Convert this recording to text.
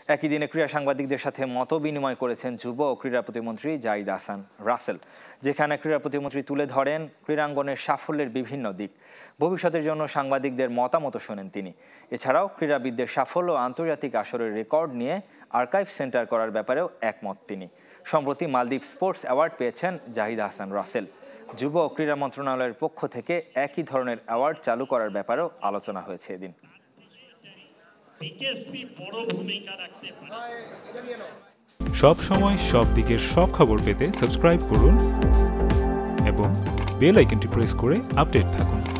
একই দিনে ক্রীড়া সাংবাদিকদের সাথে মত বিনিময় করেছেন যুব ও ক্রীড়া প্রতিমন্ত্রী জাহিদ আহসান রাসেল, যেখানে ক্রীড়া প্রতিমন্ত্রী তুলে ধরেন ক্রীড়াঙ্গনের সাফল্যের বিভিন্ন দিক। ভবিষ্যতের জন্য সাংবাদিকদের মতামত শোনেন তিনি। এছাড়াও ক্রীড়াবিদদের সাফল্য ও আন্তর্জাতিক আসরের রেকর্ড নিয়ে আর্কাইভ সেন্টার করার ব্যাপারেও একমত তিনি। সম্প্রতি মালদ্বীপ স্পোর্টস অ্যাওয়ার্ড পেয়েছেন জাহিদ আহসান রাসেল। যুব ও ক্রীড়া মন্ত্রণালয়ের পক্ষ থেকে একই ধরনের অ্যাওয়ার্ড চালু করার ব্যাপারেও আলোচনা হয়েছে এদিন। সব সময় সব দিকের সব খবর পেতে সাবস্ক্রাইব করুন এবং বেল আইকনটি প্রেস করে আপডেট থাকুন।